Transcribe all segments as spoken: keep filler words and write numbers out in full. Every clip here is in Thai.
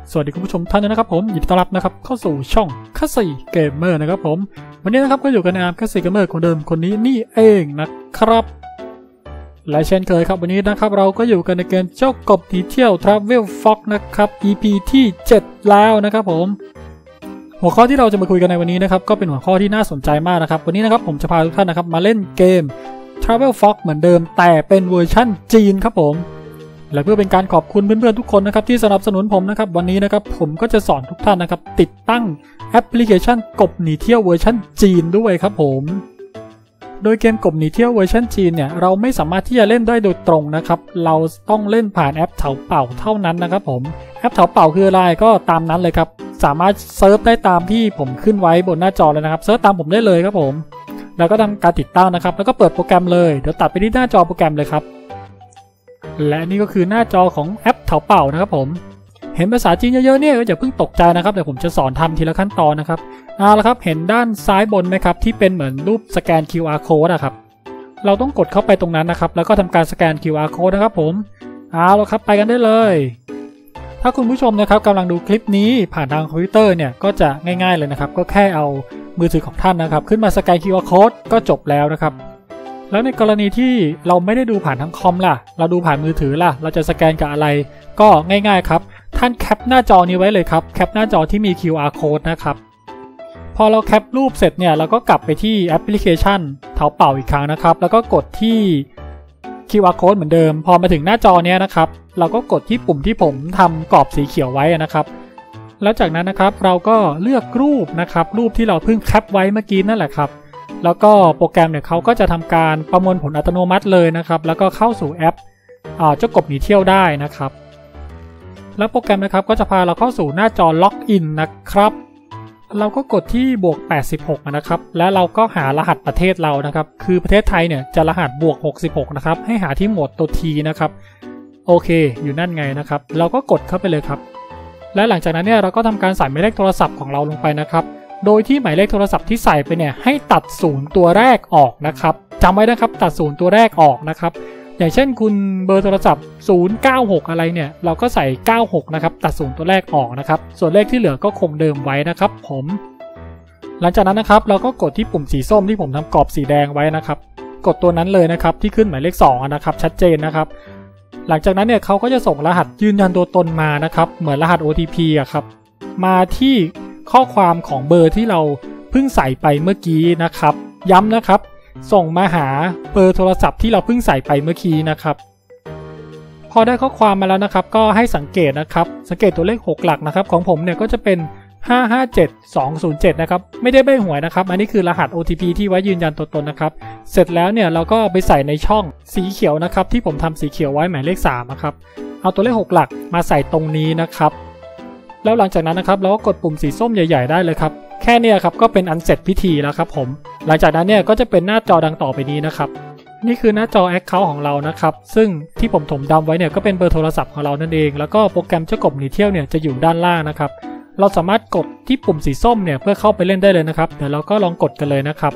สวัสดีคุณผู้ชมท่านนะครับผมยินดีต้อนรับนะครับเข้าสู่ช่องคัสซี่เกมเมอร์นะครับผมวันนี้นะครับก็อยู่กันในอาร์มคัสซี่เกมเมอร์คนเดิมคนนี้นี่เองนะครับและเช่นเคยครับวันนี้นะครับเราก็อยู่กันในเกมเจ้ากบหนีเที่ยว Travel Fox นะครับ อี พี ที่เจ็ดแล้วนะครับผมหัวข้อที่เราจะมาคุยกันในวันนี้นะครับก็เป็นหัวข้อที่น่าสนใจมากนะครับวันนี้นะครับผมจะพาทุกท่านนะครับมาเล่นเกม Travel Fox เหมือนเดิมแต่เป็นเวอร์ชั่นจีนครับผมและเพื่อเป็นการขอบคุณเพื่อนๆทุกคนนะครับที่สนับสนุนผมนะครับวันนี้นะครับผมก็จะสอนทุกท่านนะครับติดตั้งแอปพลิเคชันกบหนีเที่ยวเวอร์ชันจีนด้วยครับผมโดยเกมกบหนีเที่ยวเวอร์ชันจีนเนี่ยเราไม่สามารถที่จะเล่นได้โดยตรงนะครับเราต้องเล่นผ่านแอปเถาเป่าเท่านั้นนะครับผมแอปเถาเป่าคืออะไรก็ตามนั้นเลยครับสามารถเซิร์ฟได้ตามที่ผมขึ้นไว้บนหน้าจอเลยนะครับเซิร์ฟตามผมได้เลยครับผมแล้วก็ทำการติดตั้งนะครับแล้วก็เปิดโปรแกรมเลยเดี๋ยวตัดไปที่หน้าจอโปรแกรมเลยครับและนี่ก็คือหน้าจอของแอปเถาเป่านะครับผมเห็นภาษาจีนเยอะๆเนี่ยก็อย่าเพิ่งตกใจนะครับเดี๋ยวผมจะสอนทำทีละขั้นตอนนะครับเอาละครับเห็นด้านซ้ายบนไหมครับที่เป็นเหมือนรูปสแกน คิว อาร์ Code นะครับเราต้องกดเข้าไปตรงนั้นนะครับแล้วก็ทำการสแกน คิว อาร์ Code นะครับผมเอาละครับไปกันได้เลยถ้าคุณผู้ชมนะครับกำลังดูคลิปนี้ผ่านทางคอมพิวเตอร์เนี่ยก็จะง่ายๆเลยนะครับก็แค่เอามือถือของท่านนะครับขึ้นมาสแกน คิว อาร์ Code ก็จบแล้วนะครับแล้วในกรณีที่เราไม่ได้ดูผ่านทางคอมล่ะเราดูผ่านมือถือล่ะเราจะสแกนกับอะไรก็ง่ายๆครับท่านแคปหน้าจอนี้ไว้เลยครับแคปหน้าจอที่มี คิว อาร์ Code นะครับพอเราแคปรูปเสร็จเนี่ยเราก็กลับไปที่แอปพลิเคชันเถาเป่าอีกครั้งนะครับแล้วก็กดที่ คิว อาร์ Code เหมือนเดิมพอมาถึงหน้าจอเนี้ยนะครับเราก็กดที่ปุ่มที่ผมทำกรอบสีเขียวไว้นะครับแล้วจากนั้นนะครับเราก็เลือกรูปนะครับรูปที่เราเพิ่งแคปไว้เมื่อกี้นั่นแหละครับแล้วก็โปรแกรมเนี่ยเขาก็จะทำการประมวลผลอัตโนมัติเลยนะครับแล้วก็เข้าสู่แอปเจ้ากบหนีเที่ยวได้นะครับแล้วโปรแกรมนะครับก็จะพาเราเข้าสู่หน้าจอล็อกอินนะครับเราก็กดที่บวกแปดสิบหกนะครับและเราก็หารหัสประเทศเรานะครับคือประเทศไทยเนี่ยจะรหัสบวกหกสิบหกนะครับให้หาที่โหมดตัว T นะครับโอเคอยู่นั่นไงนะครับเราก็กดเข้าไปเลยครับและหลังจากนั้นเนี่ยเราก็ทำการใส่หมายเลขโทรศัพท์ของเราลงไปนะครับโดยที่หมายเลขโทรศัพท์ที่ใส่ไปเนี่ยให้ตัดศูนย์ตัวแรกออกนะครับจำไว้นะครับตัดศูนย์ตัวแรกออกนะครับอย่างเช่นคุณเบอร์โทรศัพท์ศูนย์ เก้า หกอะไรเนี่ยเราก็ใส่เก้าหกนะครับตัดศูนย์ตัวแรกออกนะครับส่วนเลขที่เหลือก็คงเดิมไว้นะครับผมหลังจากนั้นนะครับเราก็กดที่ปุ่มสีส้มที่ผมทำกรอบสีแดงไว้นะครับกดตัวนั้นเลยนะครับที่ขึ้นหมายเลขสองนะครับชัดเจนนะครับหลังจากนั้นเนี่ยเขาก็จะส่งรหัสยืนยันตัวตนมานะครับเหมือนรหัส โอ ที พี อะครับมาที่ข้อความของเบอร์ที่เราเพิ่งใส่ไปเมื่อกี้นะครับย้ำนะครับส่งมาหาเบอร์โทรศัพท์ที่เราเพิ่งใส่ไปเมื่อกี้นะครับพอได้ข้อความมาแล้วนะครับก็ให้สังเกตนะครับสังเกตตัวเลขหกหลักนะครับของผมเนี่ยก็จะเป็นห้า ห้า เจ็ด สอง ศูนย์ เจ็ดนะครับไม่ได้ใบ้หวยนะครับอันนี้คือรหัส โอ ที พี ที่ไว้ยืนยันตัวตนนะครับเสร็จแล้วเนี่ยเราก็ไปใส่ในช่องสีเขียวนะครับที่ผมทำสีเขียวไว้หมายเลขสามนะครับเอาตัวเลขหกหลักมาใส่ตรงนี้นะครับแล้วหลังจากนั้นนะครับเราก็กดปุ่มสีส้มใหญ่ๆได้เลยครับแค่นี้ครับก็เป็นอันเสร็จพิธีแล้วครับผมหลังจากนั้นเนี่ยก็จะเป็นหน้าจอดังต่อไปนี้นะครับนี่คือหน้าจอ Account ของเรานะครับซึ่งที่ผมถมดำไว้เนี่ยก็เป็นเบอร์โทรศัพท์ของเรานั่นเองแล้วก็โปรแกรมเจ้ากบหนีเที่ยวเนี่ยจะอยู่ด้านล่างนะครับเราสามารถกดที่ปุ่มสีส้มเนี่ยเพื่อเข้าไปเล่นได้เลยนะครับเดี๋ยวเราก็ลองกดกันเลยนะครับ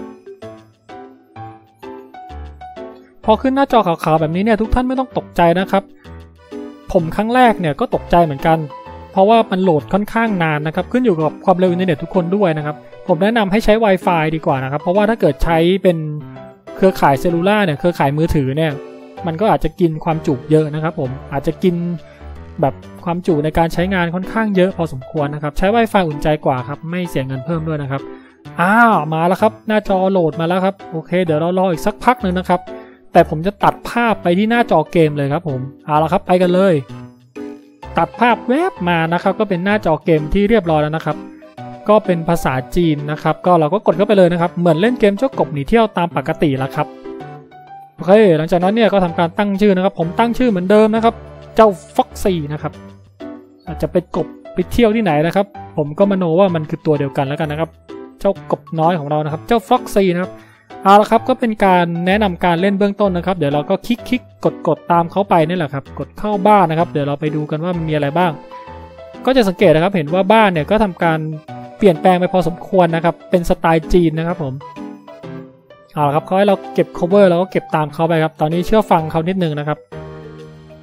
พอขึ้นหน้าจอขาวๆแบบนี้เนี่ยทุกท่านไม่ต้องตกใจนะครับผมครั้งแรกเนี่ยก็ตกใจเหมือนกันเพราะว่ามันโหลดค่อนข้างนานนะครับขึ้นอยู่กับความเร็วอินเทอร์เน็ตทุกคนด้วยนะครับผมแนะนำให้ใช้ Wi-Fi ดีกว่านะครับเพราะว่าถ้าเกิดใช้เป็นเครือข่ายเซลลูล่าเนี่ยเครือข่ายมือถือเนี่ยมันก็อาจจะกินความจุเยอะนะครับผมอาจจะกินแบบความจุในการใช้งานค่อนข้างเยอะพอสมควรนะครับใช้ Wi-Fi อุ่นใจกว่าครับไม่เสียเงินเพิ่มด้วยนะครับอ้าวมาแล้วครับหน้าจอโหลดมาแล้วครับโอเคเดี๋ยวเรารออีกสักพักหนึ่งนะครับแต่ผมจะตัดภาพไปที่หน้าจอเกมเลยครับผมเอาละครับไปกันเลยตัดภาพแวบมานะครับก็เป็นหน้าจอเกมที่เรียบร้อยแล้วนะครับก็เป็นภาษาจีนนะครับก็เราก็กดเข้าไปเลยนะครับเหมือนเล่นเกมเจ้ากบหนีเที่ยวตามปกติแล้วครับโอเคหลังจากนั้นเนี่ยก็ทำการตั้งชื่อนะครับผมตั้งชื่อเหมือนเดิมนะครับเจ้า Foxy นะครับอาจจะเป็นกบไปเที่ยวที่ไหนนะครับผมก็มโนว่ามันคือตัวเดียวกันแล้วกันนะครับเจ้ากบน้อยของเรานะครับเจ้า Foxy นะครับเอาละครับก็เป็นการแนะนำการเล่นเบื้องต้นนะครับเดี๋ยวเราก็คลิกคลิกกดกดตามเขาไปนี่แหละครับกดเข้าบ้านนะครับเดี๋ยวเราไปดูกันว่ามันมีอะไรบ้างก็จะสังเกตนะครับเห็นว่าบ้านเนี่ยก็ทำการเปลี่ยนแปลงไปพอสมควรนะครับเป็นสไตล์จีนนะครับผมเอาละครับเขาให้เราเก็บ cover เราก็เก็บตามเขาไปครับตอนนี้เชื่อฟังเขานิดนึงนะครับ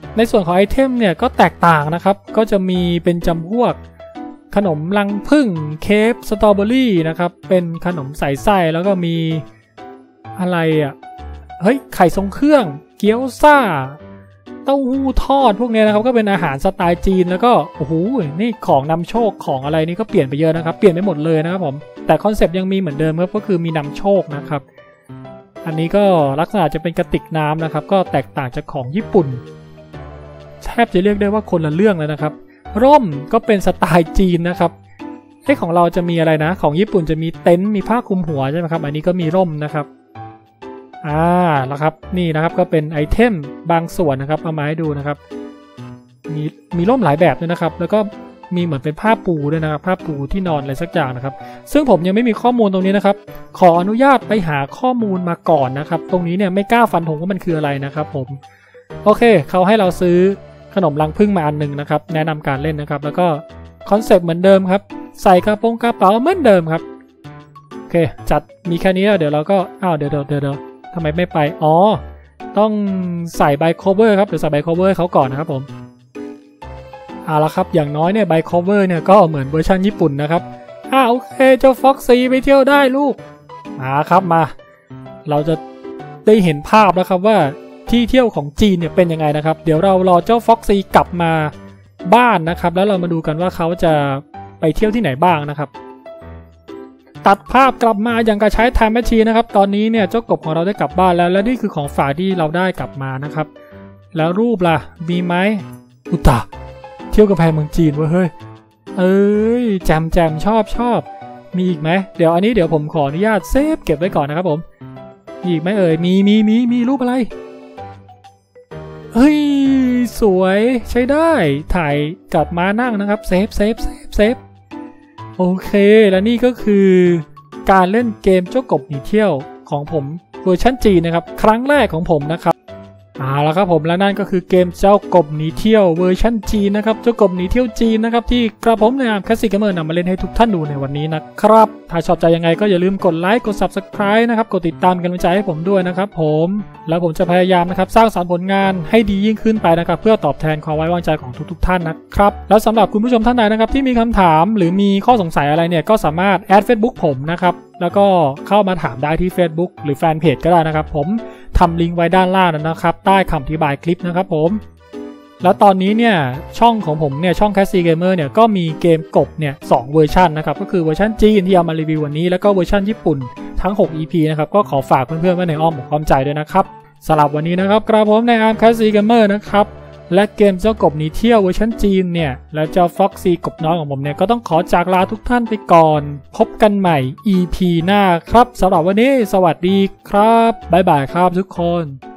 ในส่วนของไอเทมเนี่ยก็แตกต่างนะครับก็จะมีเป็นจำพวกขนมรังผึ้งเคฟสตรอเบอรี่นะครับเป็นขนมใส่ไส้แล้วก็มีอะไรอ่ะเฮ้ยไข่ทรงเครื่องเกี๊ยวซ่าเต้าหู้ทอดพวกนี้นะครับก็เป็นอาหารสไตล์จีนแล้วก็โอ้โหนี่ของนำโชคของอะไรนี่ก็เปลี่ยนไปเยอะนะครับเปลี่ยนไปหมดเลยนะครับผมแต่คอนเซปต์ยังมีเหมือนเดิมครับก็คือมีนำโชคนะครับอันนี้ก็ลักษณะจะเป็นกระติกน้ำนะครับก็แตกต่างจากของญี่ปุ่นแทบจะเรียกได้ว่าคนละเรื่องเลยนะครับร่มก็เป็นสไตล์จีนนะครับไอ้ของเราจะมีอะไรนะของญี่ปุ่นจะมีเต็นท์มีผ้าคลุมหัวใช่ไหมครับอันนี้ก็มีร่มนะครับอ่าแล้วครับนี่นะครับก็เป็นไอเทมบางส่วนนะครับเอามาให้ดูนะครับมีมีร่มหลายแบบด้วยนะครับแล้วก็มีเหมือนเป็นผ้าปูด้วยนะครับผ้าปูที่นอนอะไรสักอย่างนะครับซึ่งผมยังไม่มีข้อมูลตรงนี้นะครับขออนุญาตไปหาข้อมูลมาก่อนนะครับตรงนี้เนี่ยไม่กล้าฟันธงว่ามันคืออะไรนะครับผมโอเคเขาให้เราซื้อขนมรังผึ้งมาอันหนึ่งนะครับแนะนำการเล่นนะครับแล้วก็คอนเซปต์เหมือนเดิมครับใส่กระโปรงกระเป๋าเหมือนเดิมครับโอเคจัดมีแค่นี้เดี๋ยวเราก็อ้าวเดี๋ยวเดี๋ยวเดี๋ยวทำไมไม่ไปอ๋อต้องใส่ใบโคเวอร์ครับเดี๋ยวใส่ใบโคเวอร์เขาก่อนนะครับผมเอาละครับอย่างน้อยเนี่ยใบโคเวอร์เนี่ยก็เหมือนเวอร์ชันญี่ปุ่นนะครับอ้าวโอเคเจ้าฟ็อกซี่ไปเที่ยวได้ลูกมาครับมาเราจะได้เห็นภาพแล้วครับว่าที่เที่ยวของจีนเนี่ยเป็นยังไงนะครับเดี๋ยวเรารอเจ้าฟ็อกซี่กลับมาบ้านนะครับแล้วเรามาดูกันว่าเขาจะไปเที่ยวที่ไหนบ้างนะครับตัดภาพกลับมาอย่างกระใช้ไทม์แมชชีนนะครับตอนนี้เนี่ยเจ้ากบของเราได้กลับบ้านแล้วและนี่คือของฝากที่เราได้กลับมานะครับแล้วรูปล่ะมีไหมอุตะเที่ยวกำแพงเมืองจีนวะเฮ้ยเอ้ยแจมแจมชอบชอบมีอีกไหมเดี๋ยวอันนี้เดี๋ยวผมขออนุญาตเซฟเก็บไว้ก่อนนะครับผมอีกไหมเอ่ยมีมีมีมีรูปอะไรเฮ้ยสวยใช้ได้ถ่ายกับม้านั่งนะครับเซฟเซฟเซฟเซฟโอเคและนี่ก็คือการเล่นเกมเจ้ากบหนีเที่ยวของผมเวอร์ชันจีนนะครับครั้งแรกของผมนะครับเอาละครับผมและนั่นก็คือเกมเจ้ากบหนีเที่ยวเวอร์ชันจีนนะครับเจ้ากบหนีเที่ยวจีนนะครับที่กระผมในนาม Classic Gamer นำมาเล่นให้ทุกท่านดูในวันนี้นะครับถ้าชอบใจยังไงก็อย่าลืมกดไลค์กด ซับสไครบ์ นะครับกดติดตามกันกำลังใจให้ผมด้วยนะครับผมแล้วผมจะพยายามนะครับสร้างสรรค์ผลงานให้ดียิ่งขึ้นไปนะครับเพื่อตอบแทนความไว้วางใจของทุกๆท่านนะครับแล้วสำหรับคุณผู้ชมท่านใดนะครับที่มีคำถามหรือมีข้อสงสัยอะไรเนี่ยก็สามารถแอด Facebook ผมนะครับแล้วก็เข้ามาถามได้ที่ Facebook หรือแฟนเพจก็ได้นะครับผมทำลิงก์ไว้ด้านล่างนะครับใต้คำอธิบายคลิปนะครับผมแล้วตอนนี้เนี่ยช่องของผมเนี่ยช่อง Classic Gamer เนี่ยก็มีเกมกบเนี่ยสองเวอร์ชันนะครับก็คือเวอร์ชันจีนที่เอามารีวิววันนี้แล้วก็เวอร์ชันญี่ปุ่นทั้งหก อี พี นะครับก็ขอฝากเพื่อนๆไว้ในอ้อมอกอ้อมใจด้วยนะครับสำหรับวันนี้นะครับกระผมในอาร์ม Classic Gamer นะครับและเกมเจ้ากบหนีเที่ยวเวอร์ชันจีนเนี่ยและเจ้าฟ็อกซี่กบน้อยของผมเนี่ยก็ต้องขอจากลาทุกท่านไปก่อนพบกันใหม่ อี พี หน้าครับสำหรับวันนี้สวัสดีครับบ๊ายบายครับทุกคน